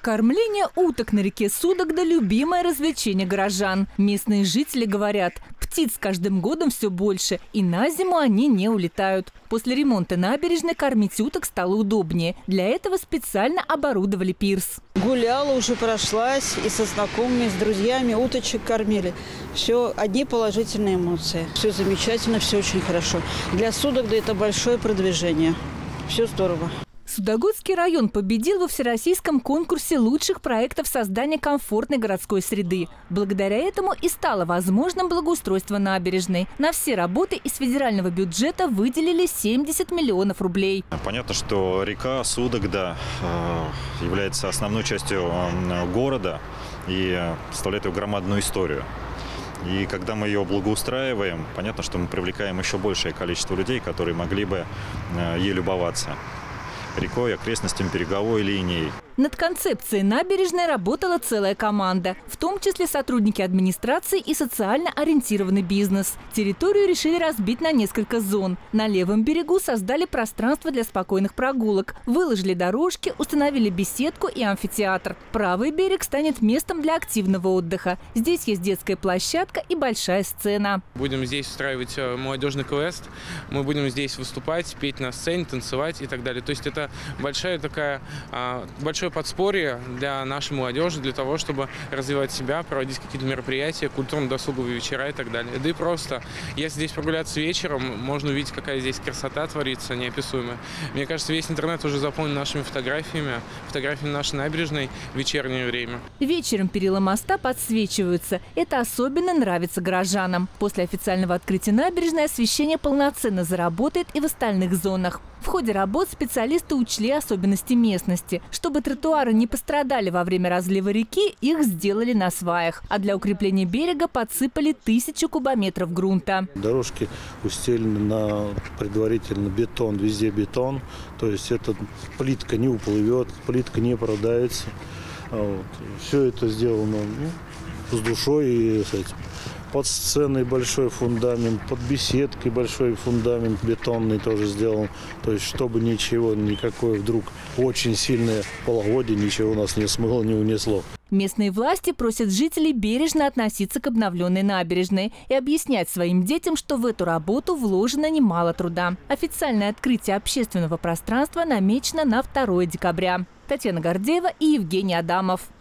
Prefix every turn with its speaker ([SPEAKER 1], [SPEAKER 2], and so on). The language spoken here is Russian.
[SPEAKER 1] Кормление уток на реке Судогда – любимое развлечение горожан. Местные жители говорят, птиц с каждым годом все больше, и на зиму они не улетают. После ремонта набережной кормить уток стало удобнее. Для этого специально оборудовали пирс.
[SPEAKER 2] Гуляла, уже прошлась, и со знакомыми, с друзьями уточек кормили. Все, одни положительные эмоции. Все замечательно, все очень хорошо. Для Судогды это большое продвижение. Все здорово.
[SPEAKER 1] Судогодский район победил во всероссийском конкурсе лучших проектов создания комфортной городской среды. Благодаря этому и стало возможным благоустройство набережной. На все работы из федерального бюджета выделили 70 миллионов рублей.
[SPEAKER 3] Понятно, что река Судогда является основной частью города и представляет ее громадную историю. И когда мы ее благоустраиваем, понятно, что мы привлекаем еще большее количество людей, которые могли бы ей любоваться. Рекой, окрестностями, береговой линией.
[SPEAKER 1] Над концепцией набережной работала целая команда, в том числе сотрудники администрации и социально ориентированный бизнес. Территорию решили разбить на несколько зон. На левом берегу создали пространство для спокойных прогулок, выложили дорожки, установили беседку и амфитеатр. Правый берег станет местом для активного отдыха. Здесь есть детская площадка и большая сцена.
[SPEAKER 4] Будем здесь устраивать молодежный квест, мы будем здесь выступать, петь на сцене, танцевать и так далее. То есть это большое подспорье для нашей молодежи, для того, чтобы развивать себя, проводить какие-то мероприятия, культурно-досуговые вечера и так далее. Да и просто, если здесь прогуляться вечером, можно увидеть, какая здесь красота творится, неописуемая. Мне кажется, весь интернет уже заполнен нашими фотографиями нашей набережной в вечернее время.
[SPEAKER 1] Вечером перила моста подсвечиваются. Это особенно нравится горожанам. После официального открытия набережной освещение полноценно заработает и в остальных зонах. В ходе работ специалисты учли особенности местности. Чтобы тротуары не пострадали во время разлива реки, их сделали на сваях. А для укрепления берега подсыпали 1000 кубометров грунта.
[SPEAKER 5] Дорожки устелены на предварительно бетон, везде бетон. То есть эта плитка не уплывет, плитка не продается. Вот. Все это сделано с душой и с этим. Под сценой большой фундамент, под беседкой большой фундамент бетонный тоже сделан. То есть, чтобы ничего, никакое вдруг очень сильное половодье ничего у нас не смыло, не унесло.
[SPEAKER 1] Местные власти просят жителей бережно относиться к обновленной набережной и объяснять своим детям, что в эту работу вложено немало труда. Официальное открытие общественного пространства намечено на 2 декабря. Татьяна Гордеева и Евгений Адамов.